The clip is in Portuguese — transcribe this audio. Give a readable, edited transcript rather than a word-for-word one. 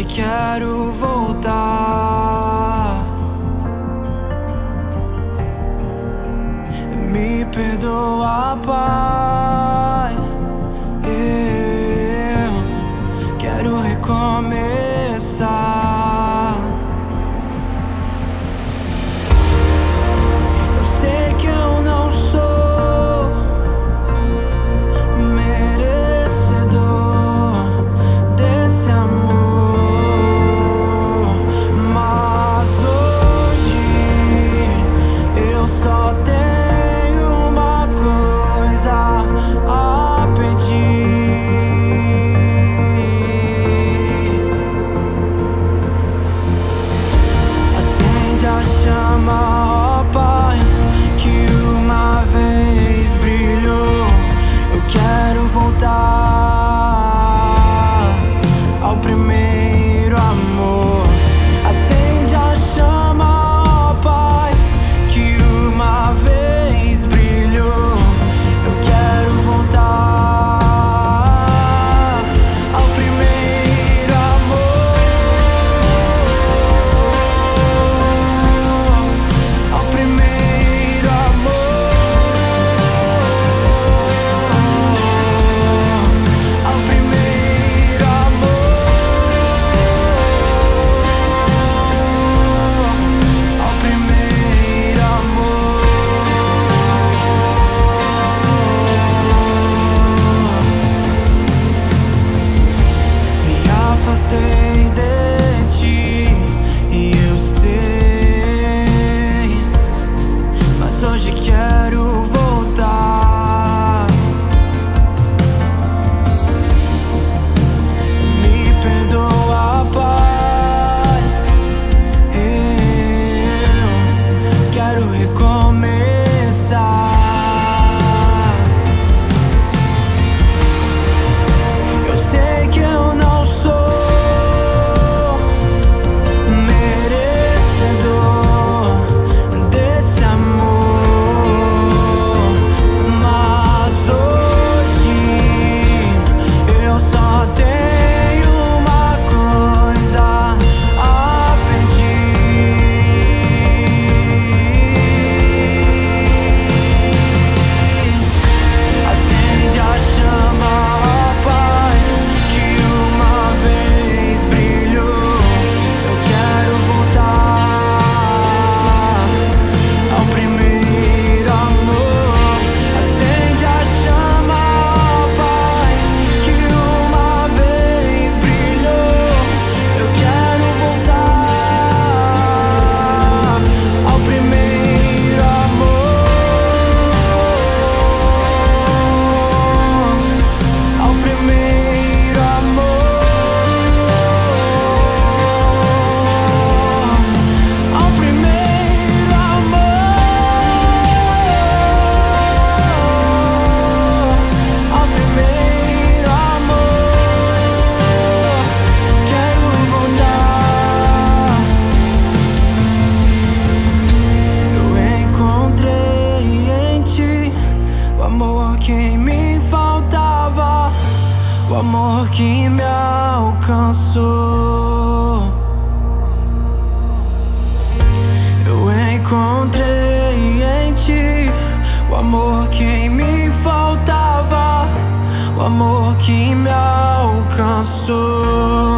quero voltar. Me perdoa, Pai. Eu quero recomeçar. Eu sei que eu não sou merecedor desse amor, mas hoje eu só tenho uma coisa a pedir. Acende a chama, ó Pai, que uma vez brilhou. Eu quero voltar ao primeiro amor. Acende a chama, ó Pai, que uma vez brilhou. Eu quero voltar ao primeiro amor, ao primeiro amor, ao primeiro amor, ao primeiro amor. Me afastei de ti e eu sei, mas hoje quero voltar. Me perdoa, Pai. Eu quero recomeçar. Eu sei que eu não sou merecedor desse amor, mas hoje eu só tenho uma coisa a pedir. Acende a chama, ó Pai, que uma vez brilhou. Eu quero voltar ao primeiro amor. Acende a chama, ó Pai, que uma vez brilhou. Eu quero voltar ao primeiro amor, ao primeiro amor, ao primeiro amor, ao primeiro amor. Quero voltar. Eu encontrei em ti o amor que me faltava, o amor que me alcançou. Eu encontrei em ti o amor que me faltava, o amor que me alcançou.